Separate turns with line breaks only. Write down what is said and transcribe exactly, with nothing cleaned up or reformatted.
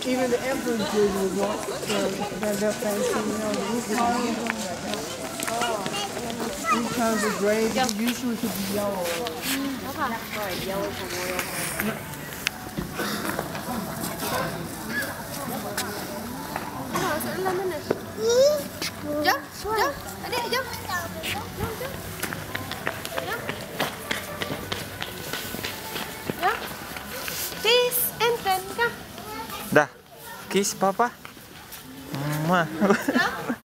Even the emperor's bridge was on the that fancy, you know, the roof tiles. Roof tiles are gray. It usually could be yellow.
Right, yellow memorial. Nah, sebelah mana? Jom, jom, adik, jom. Jom, jom. Jom. Jom. Kiss and turn, kah?
Dah. Kiss papa. Mwah.
Jom.